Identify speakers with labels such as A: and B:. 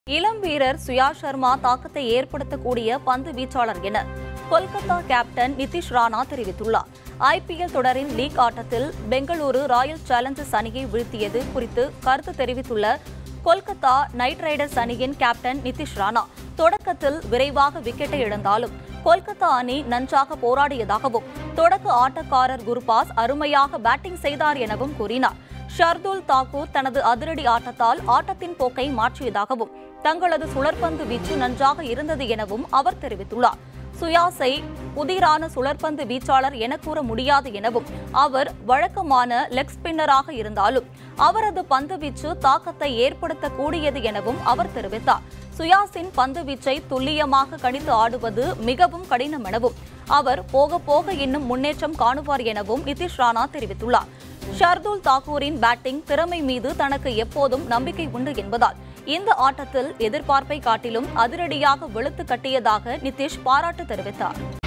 A: இளம் வீரர் சுயா சர்மா தாக்கத்தை ஏற்படுத்தக்கூடிய பந்து வீச்சாளர் என கொல்கத்தா கேப்டன் நிதிஷ் ராணா தெரிவித்துள்ளார். ஐபிஎல் தொடரின் லீக் ஆட்டத்தில் பெங்களூரு ராயல் சேலஞ்சர்ஸ் அணியை வீழ்த்தியது குறித்து கருத்து தெரிவித்துள்ள கொல்கத்தா நைட் ரைடர்ஸ் அணியின் கேப்டன் நிதிஷ் ராணா, தொடக்கத்தில் விரைவாக விக்கெட்டை இழந்தாலும் கொல்கத்தா அணி நன்றாக போராடியதாகவும், தொடக்க ஆட்டக்காரர் குர்பாஸ் அருமையாக பேட்டிங் செய்தார் எனவும் கூறினார். ஷர்துல் தாக்கூர் தனது அதிரடி ஆட்டத்தால் ஆட்டத்தின் போக்கை மாற்றியதாகவும், தங்களது சுழற்பந்து வீச்சு நன்றாக இருந்தது எனவும் அவர் தெரிவித்துள்ளார். சுயாஸை புதிரான சுழற்பந்து வீச்சாளர் என கூற முடியாது எனவும், அவர் வழக்கமான லெக் ஸ்பின்னராக இருந்தாலும் அவரது பந்து வீச்சு தாக்கத்தை ஏற்படுத்தக்கூடியது எனவும் அவர் தெரிவித்தார். சுயாஸின் பந்து வீச்சை துல்லியமாக கணித்து ஆடுவது மிகவும் கடினம் எனவும், அவர் போக போக இன்னும் முன்னேற்றம் காணுவார் எனவும் நிதிஷ் ராணா தெரிவித்துள்ளார். ஷர்துல் தாக்கூரின் பேட்டிங் திறமை மீது தனக்கு எப்போதும் நம்பிக்கை உண்டு என்பதால் இந்த ஆட்டத்தில் எதிர்பார்ப்பை காட்டிலும் அதிரடியாக வெளுத்து கட்டியதாக நிதிஷ் பாராட்டு தெரிவித்தார்.